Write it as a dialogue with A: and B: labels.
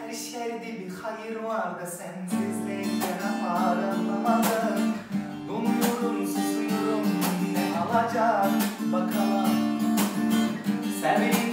A: Her şerde bir hayır var da sensizlikten var anlamadım. Donuyorum, susuyorum, ne alacak bakalım. Seveyim